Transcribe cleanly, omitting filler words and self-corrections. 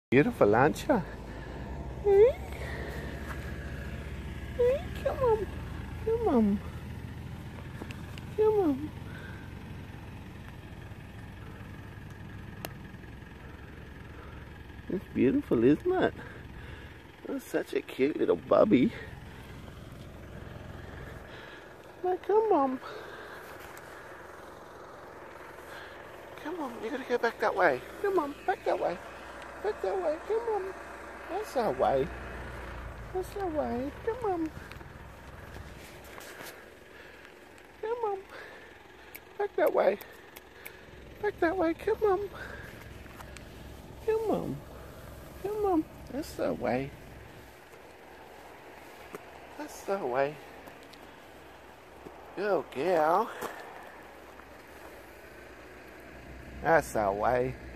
Beautiful, aren't you? Hey, hey, come on. Come on. Come on. It's beautiful, isn't it? Oh, such a cute little bubby. Now, come on. Come on, you gotta go back that way. Come on, back that way. Back that way, come on. That's our way. That's our way. Come on. Come on. Back that way. Back that way, come on. Come on. Come on. That's the way. That's the way. Go, girl. That's our way.